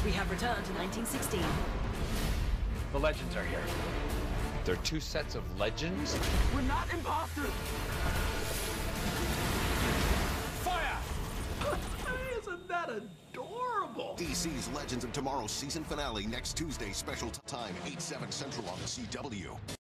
We have returned to 1916. The legends are here. There are two sets of legends? We're not imposters! Fire! Isn't that adorable? DC's Legends of Tomorrow season finale next Tuesday, special time, 8/7 Central on the CW.